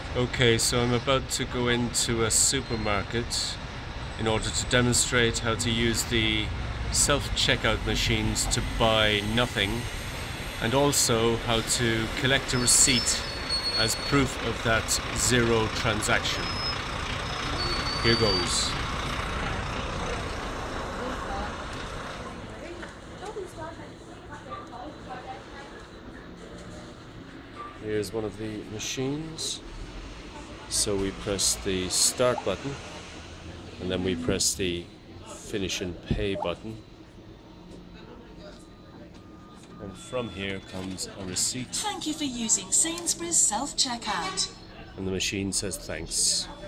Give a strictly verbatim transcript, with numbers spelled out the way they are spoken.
Okay, so I'm about to go into a supermarket in order to demonstrate how to use the self-checkout machines to buy nothing, and also how to collect a receipt as proof of that zero transaction. Here goes. Here's one of the machines. So we press the start button and then we press the finish and pay button. And from here comes a receipt. Thank you for using Sainsbury's self-checkout. And the machine says thanks.